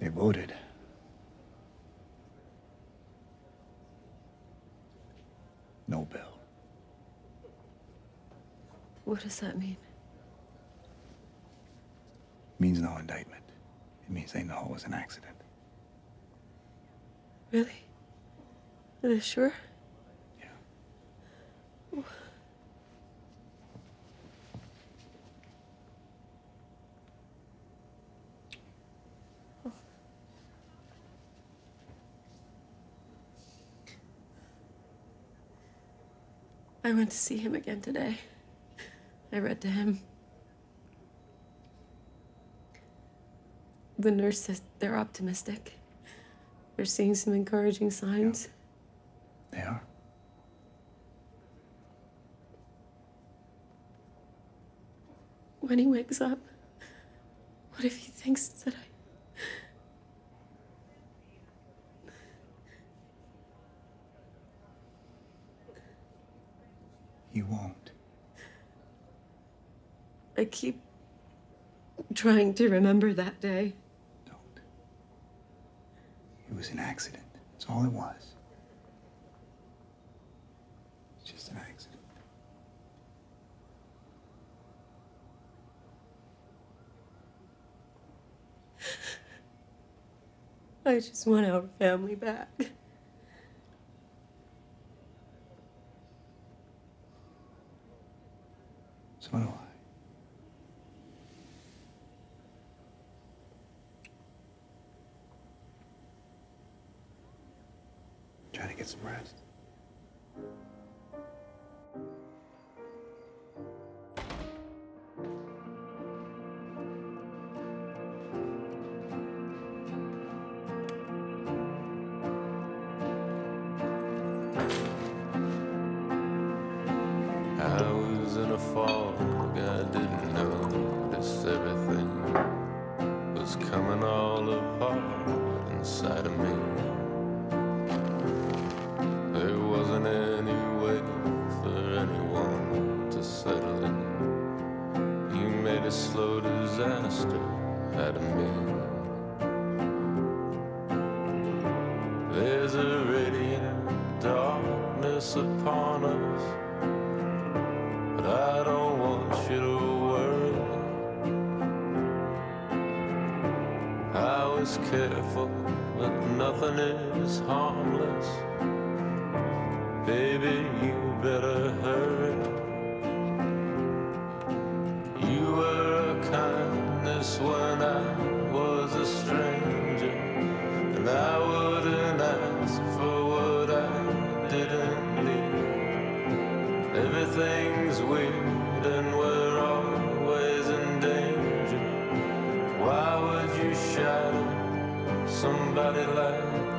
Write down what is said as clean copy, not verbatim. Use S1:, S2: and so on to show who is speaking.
S1: They voted. No bill.
S2: What does that mean?
S1: It means no indictment. It means they know it was an accident.
S2: Really? Are they sure?
S1: Yeah.
S2: I went to see him again today. I read to him. The nurse says they're optimistic. They're seeing some encouraging signs.
S1: Yeah. They are.
S2: When he wakes up, what if he thinks that
S1: He won't.
S2: I keep trying to remember that day.
S1: Don't. It was an accident. That's all it was. It's just an accident.
S2: I just want our family back.
S1: So do I. Try to get some rest.
S3: I was in a fog, I didn't notice everything was coming all apart inside of me. There wasn't any way for anyone to settle in. You made a slow disaster out of me. There's a radiant darkness upon us, but I don't want you to worry. I was careful, but nothing is harmless. Baby, you better hurry. You were a kindness when I was a stranger, and I wouldn't ask for what I didn't need. Everything's weird and we're always in danger. Why would you shadow somebody like